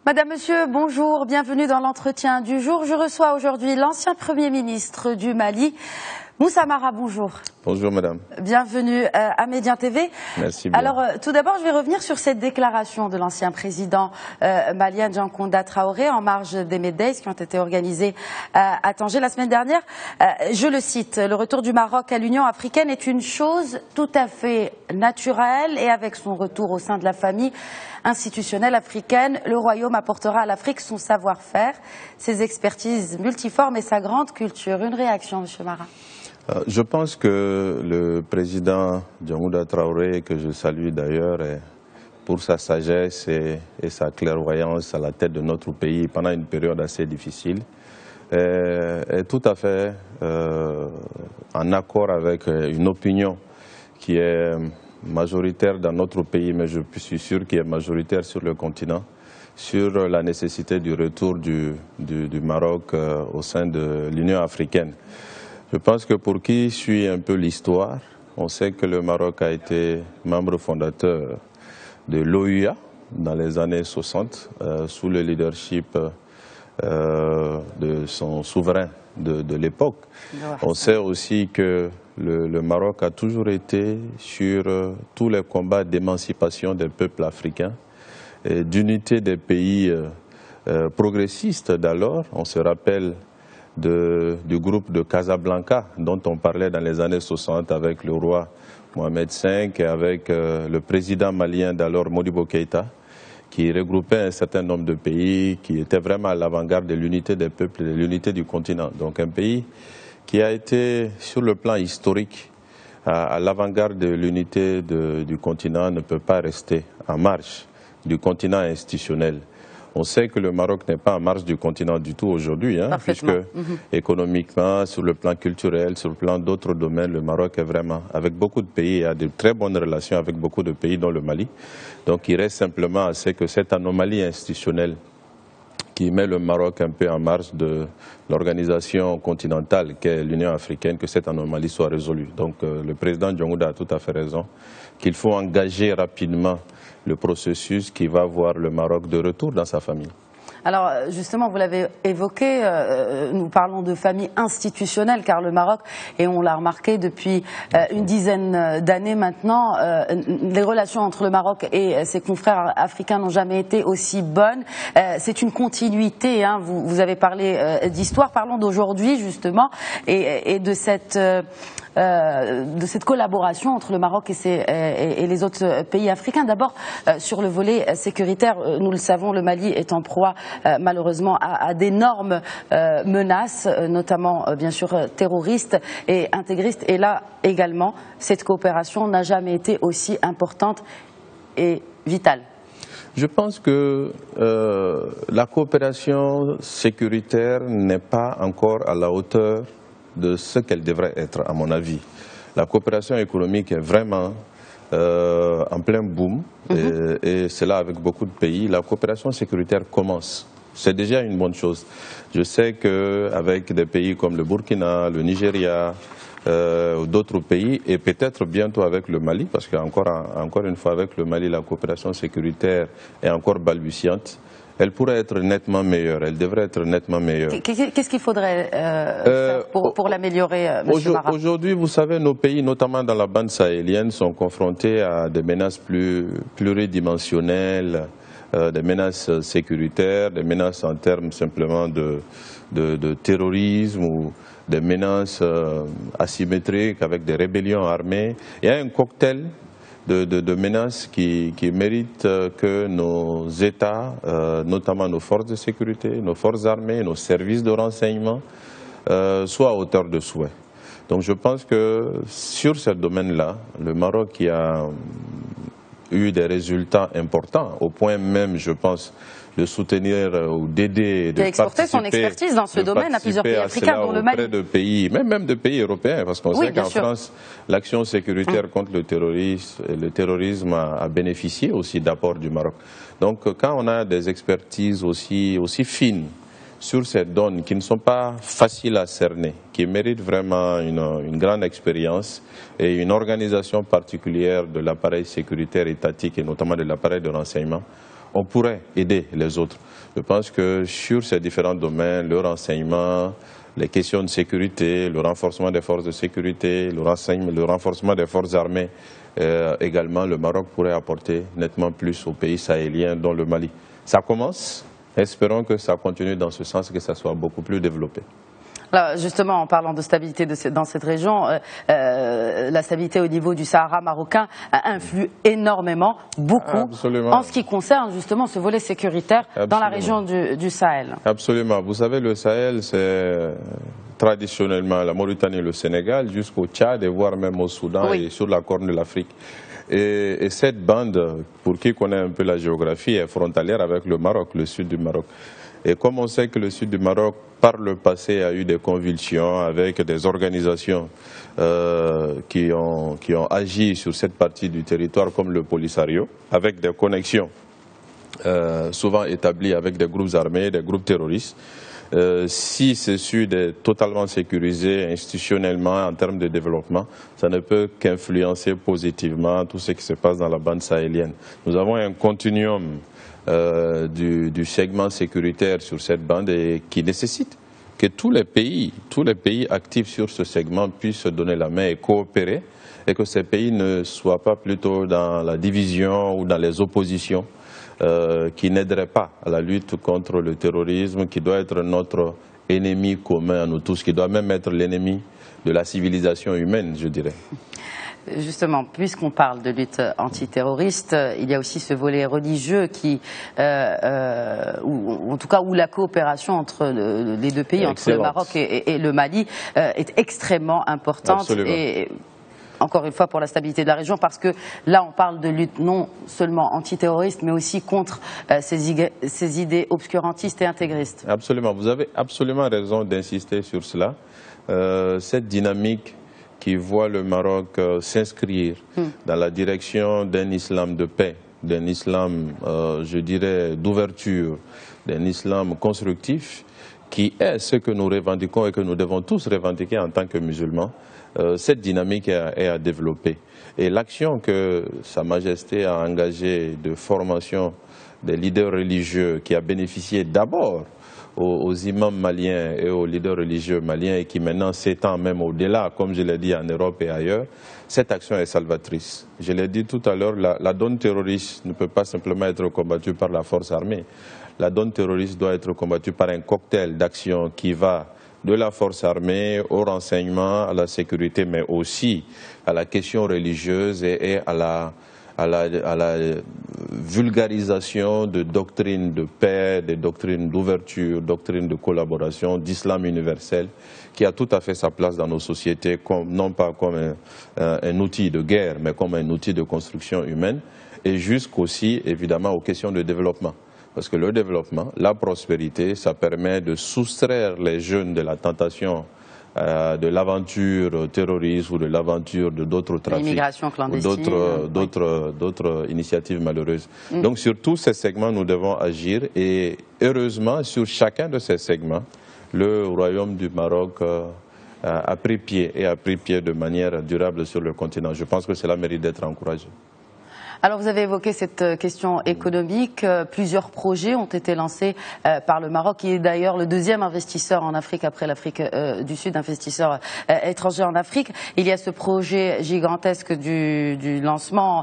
Madame, Monsieur, bonjour, bienvenue dans l'entretien du jour. Je reçois aujourd'hui l'ancien Premier ministre du Mali, Moussa Mara, bonjour. Bonjour madame. Bienvenue à Médien TV. Merci bien. Alors tout d'abord, je vais revenir sur cette déclaration de l'ancien président malien Djankonda Traoré en marge des Meddays qui ont été organisés à Tanger la semaine dernière. Je le cite, le retour du Maroc à l'Union africaine est une chose tout à fait naturelle et avec son retour au sein de la famille institutionnelle africaine, le Royaume apportera à l'Afrique son savoir-faire, ses expertises multiformes et sa grande culture. Une réaction, Monsieur Mara? Je pense que le président Djankonda Traoré, que je salue d'ailleurs, pour sa sagesse et sa clairvoyance à la tête de notre pays pendant une période assez difficile, est tout à fait en accord avec une opinion qui est majoritaire dans notre pays, mais je suis sûr qu'il est majoritaire sur le continent, sur la nécessité du retour du Maroc au sein de l'Union africaine. Je pense que pour qui suit un peu l'histoire, on sait que le Maroc a été membre fondateur de l'OUA dans les années 60, sous le leadership de son souverain de l'époque. On sait aussi que le Maroc a toujours été sur tous les combats d'émancipation des peuples africains, et d'unité des pays progressistes d'alors. On se rappelle du groupe de Casablanca dont on parlait dans les années 60 avec le roi Mohamed V et avec le président malien d'alors Modibo Keïta, qui regroupait un certain nombre de pays, qui était vraiment à l'avant-garde de l'unité des peuples et de l'unité du continent. Donc un pays qui a été sur le plan historique à l'avant-garde de l'unité du continent ne peut pas rester en marche du continent institutionnel. On sait que le Maroc n'est pas en marche du continent du tout aujourd'hui, puisque économiquement, sur le plan culturel, sur le plan d'autres domaines, le Maroc est vraiment, avec beaucoup de pays, a de très bonnes relations avec beaucoup de pays, dont le Mali. Donc il reste simplement à ce que cette anomalie institutionnelle qui met le Maroc un peu en marge de l'organisation continentale qu'est l'Union africaine, que cette anomalie soit résolue. Donc le président Djankonda a tout à fait raison, qu'il faut engager rapidement le processus qui va voir le Maroc de retour dans sa famille. Alors justement, vous l'avez évoqué, nous parlons de famille institutionnelle car le Maroc, et on l'a remarqué depuis une dizaine d'années maintenant, les relations entre le Maroc et ses confrères africains n'ont jamais été aussi bonnes. C'est une continuité, vous avez parlé d'histoire, parlons d'aujourd'hui justement et de cette collaboration entre le Maroc et les autres pays africains. D'abord, sur le volet sécuritaire, nous le savons, le Mali est en proie malheureusement à d'énormes menaces, notamment bien sûr terroristes et intégristes. Et là également, cette coopération n'a jamais été aussi importante et vitale. Je pense que la coopération sécuritaire n'est pas encore à la hauteur de ce qu'elle devrait être, à mon avis. La coopération économique est vraiment en plein boom, et cela avec beaucoup de pays. La coopération sécuritaire commence. C'est déjà une bonne chose. Je sais qu'avec des pays comme le Burkina, le Nigeria, d'autres pays, et peut-être bientôt avec le Mali, parce qu'encore une fois avec le Mali, la coopération sécuritaire est encore balbutiante. Elle pourrait être nettement meilleure, elle devrait être nettement meilleure. Qu'est-ce qu'il faudrait faire pour l'améliorer, M. Mara? Aujourd'hui, vous savez, nos pays, notamment dans la bande sahélienne, sont confrontés à des menaces pluridimensionnelles, des menaces sécuritaires, des menaces en termes simplement de terrorisme ou des menaces asymétriques avec des rébellions armées. Il y a un cocktail de menaces qui méritent que nos États, notamment nos forces de sécurité, nos forces armées, nos services de renseignement, soient à hauteur de souhait. Donc je pense que sur ce domaine-là, le Maroc qui a eu des résultats importants, au point même, je pense, de soutenir ou d'aider, de exporter son expertise dans ce domaine à plusieurs pays africains, dont le Mali. De pays, même de pays européens, parce qu'on sait qu'en France, l'action sécuritaire contre le terrorisme a bénéficié aussi d'apports du Maroc. Donc quand on a des expertises aussi fines sur ces donnes qui ne sont pas faciles à cerner, qui méritent vraiment une grande expérience et une organisation particulière de l'appareil sécuritaire étatique et notamment de l'appareil de renseignement, on pourrait aider les autres. Je pense que sur ces différents domaines, le renseignement, les questions de sécurité, le renforcement des forces de sécurité, le renforcement des forces armées, également, le Maroc pourrait apporter nettement plus aux pays sahéliens, dont le Mali. Ça commence, espérons que ça continue dans ce sens, que ça soit beaucoup plus développé. Alors justement, en parlant de stabilité dans cette région, la stabilité au niveau du Sahara marocain influe énormément, beaucoup, Absolument. En ce qui concerne justement ce volet sécuritaire dans la région du Sahel. Absolument. Vous savez, le Sahel, c'est traditionnellement la Mauritanie et le Sénégal, jusqu'au Tchad et voire même au Soudan et sur la Corne de l'Afrique. Et cette bande, pour qui connaît un peu la géographie, est frontalière avec le Maroc, le sud du Maroc. Et comme on sait que le sud du Maroc, par le passé, a eu des convulsions avec des organisations qui ont agi sur cette partie du territoire, comme le Polisario, avec des connexions souvent établies avec des groupes armés, des groupes terroristes. Si ce sud est totalement sécurisé institutionnellement en termes de développement, ça ne peut qu'influencer positivement tout ce qui se passe dans la bande sahélienne. Nous avons un continuum du segment sécuritaire sur cette bande et qui nécessite que tous les pays actifs sur ce segment puissent se donner la main et coopérer, et que ces pays ne soient pas plutôt dans la division ou dans les oppositions qui n'aideraient pas à la lutte contre le terrorisme, qui doit être notre ennemi commun à nous tous, qui doit même être l'ennemi de la civilisation humaine, je dirais. Justement, puisqu'on parle de lutte antiterroriste, il y a aussi ce volet religieux qui, ou en tout cas où la coopération entre les deux pays, entre le Maroc et le Mali, est extrêmement importante. Absolument. Et encore une fois pour la stabilité de la région, parce que là on parle de lutte non seulement antiterroriste, mais aussi contre ces idées obscurantistes et intégristes. Absolument, vous avez absolument raison d'insister sur cela. Cette dynamique qui voit le Maroc s'inscrire dans la direction d'un islam de paix, d'un islam, je dirais, d'ouverture, d'un islam constructif, qui est ce que nous revendiquons et que nous devons tous revendiquer en tant que musulmans. Cette dynamique est à développer. Et l'action que Sa Majesté a engagée de formation des leaders religieux, qui a bénéficié d'abord aux imams maliens et aux leaders religieux maliens et qui maintenant s'étend même au-delà, comme je l'ai dit, en Europe et ailleurs, cette action est salvatrice. Je l'ai dit tout à l'heure, la donne terroriste ne peut pas simplement être combattue par la force armée. La donne terroriste doit être combattue par un cocktail d'actions qui va de la force armée au renseignement, à la sécurité, mais aussi à la question religieuse et à la vulgarisation de doctrines de paix, de doctrines d'ouverture, doctrines de collaboration, d'islam universel, qui a tout à fait sa place dans nos sociétés, non pas comme un outil de guerre, mais comme un outil de construction humaine, et jusqu'aussi, évidemment, aux questions de développement. Parce que le développement, la prospérité, ça permet de soustraire les jeunes de la tentation de l'aventure terroriste ou de l'aventure de d'autres trafics, l'immigration clandestine, d'autres initiatives malheureuses. Donc sur tous ces segments, nous devons agir et heureusement, sur chacun de ces segments, le Royaume du Maroc a pris pied et a pris pied de manière durable sur le continent. Je pense que cela mérite d'être encouragé. Alors vous avez évoqué cette question économique. Plusieurs projets ont été lancés par le Maroc, qui est d'ailleurs le deuxième investisseur en Afrique après l'Afrique du Sud, investisseur étranger en Afrique. Il y a ce projet gigantesque du lancement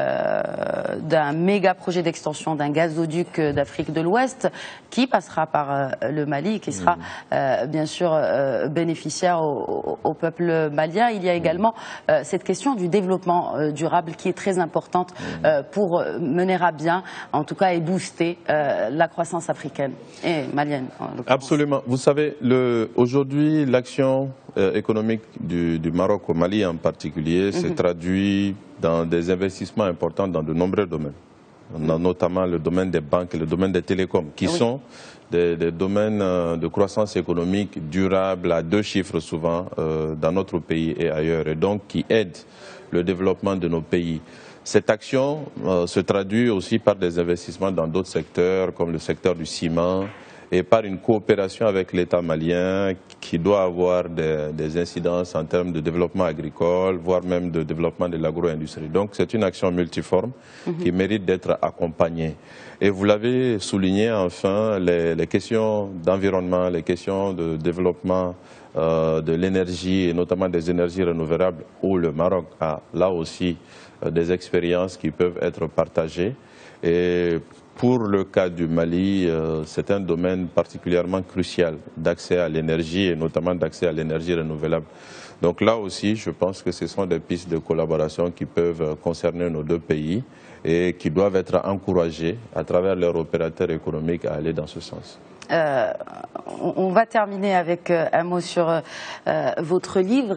d'un méga projet d'extension d'un gazoduc d'Afrique de l'Ouest qui passera par le Mali, qui sera bien sûr bénéficiaire au peuple malien. Il y a également cette question du développement durable qui est très importante pour mener à bien, en tout cas, et booster la croissance africaine et malienne. Absolument. Vous savez, aujourd'hui, l'action économique du Maroc au Mali en particulier se traduit dans des investissements importants dans de nombreux domaines. On a notamment le domaine des banques et le domaine des télécoms, qui sont des domaines de croissance économique durable à 2 chiffres souvent dans notre pays et ailleurs, et donc qui aident le développement de nos pays. Cette action se traduit aussi par des investissements dans d'autres secteurs, comme le secteur du ciment et par une coopération avec l'État malien qui doit avoir des incidences en termes de développement agricole, voire même de développement de l'agro-industrie. Donc c'est une action multiforme qui mérite d'être accompagnée. Et vous l'avez souligné enfin, les questions d'environnement, les questions de développement de l'énergie et notamment des énergies renouvelables où le Maroc a là aussi des expériences qui peuvent être partagées. Et pour le cas du Mali, c'est un domaine particulièrement crucial d'accès à l'énergie et notamment d'accès à l'énergie renouvelable. Donc là aussi, je pense que ce sont des pistes de collaboration qui peuvent concerner nos deux pays et qui doivent être encouragées à travers leurs opérateurs économiques à aller dans ce sens. On va terminer avec un mot sur votre livre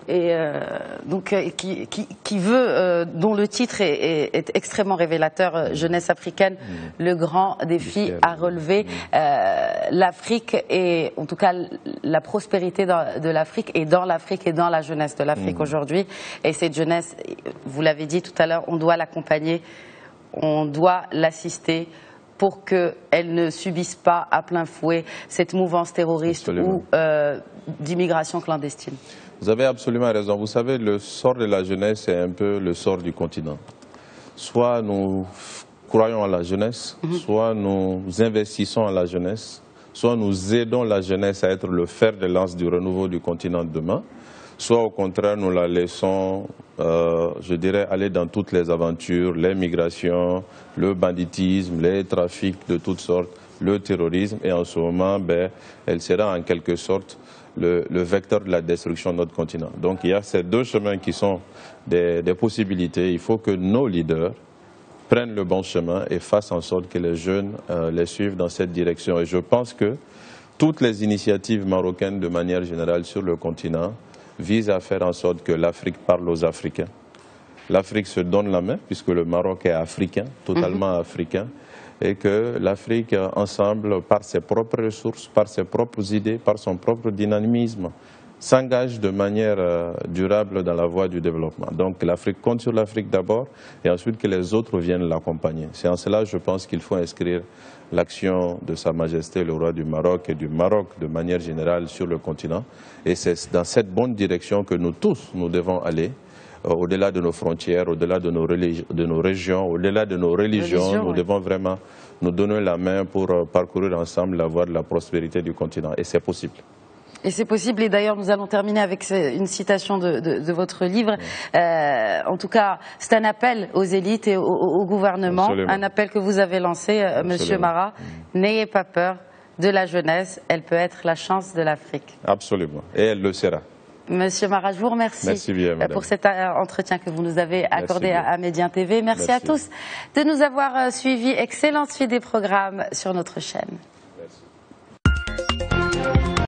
dont le titre est extrêmement révélateur, Jeunesse africaine, le grand défi à relever. L'Afrique et en tout cas la prospérité de l'Afrique et dans la jeunesse de l'Afrique aujourd'hui. Et cette jeunesse, vous l'avez dit tout à l'heure, on doit l'accompagner, on doit l'assister pour qu'elle ne subisse pas à plein fouet cette mouvance terroriste ou d'immigration clandestine. Vous avez absolument raison. Vous savez, le sort de la jeunesse est un peu le sort du continent. Soit nous croyons à la jeunesse, soit nous investissons à la jeunesse, soit nous aidons la jeunesse à être le fer de lance du renouveau du continent de demain, soit au contraire nous la laissons, je dirais, aller dans toutes les aventures, les migrations, le banditisme, les trafics de toutes sortes, le terrorisme, et en ce moment, elle sera en quelque sorte le vecteur de la destruction de notre continent. Donc il y a ces deux chemins qui sont des possibilités. Il faut que nos leaders prennent le bon chemin et fassent en sorte que les jeunes les suivent dans cette direction. Et je pense que toutes les initiatives marocaines de manière générale sur le continent visent à faire en sorte que l'Afrique parle aux Africains. L'Afrique se donne la main puisque le Maroc est africain, totalement africain, et que l'Afrique ensemble, par ses propres ressources, par ses propres idées, par son propre dynamisme, s'engage de manière durable dans la voie du développement. Donc l'Afrique compte sur l'Afrique d'abord et ensuite que les autres viennent l'accompagner. C'est en cela, je pense qu'il faut inscrire l'action de Sa Majesté le roi du Maroc et du Maroc de manière générale sur le continent. Et c'est dans cette bonne direction que nous tous, nous devons aller, au-delà de nos frontières, au-delà de nos régions, au-delà de nos religions. Nous devons vraiment nous donner la main pour parcourir ensemble la voie de la prospérité du continent. Et c'est possible. Et c'est possible, et d'ailleurs nous allons terminer avec une citation de votre livre. En tout cas, c'est un appel aux élites et au gouvernement, un appel que vous avez lancé, Monsieur Mara. N'ayez pas peur de la jeunesse, elle peut être la chance de l'Afrique. Absolument, et elle le sera. Monsieur Mara, je vous remercie pour cet entretien que vous nous avez accordé à Médien TV. Merci à tous de nous avoir suivis. Excellente suite des programmes sur notre chaîne. Merci.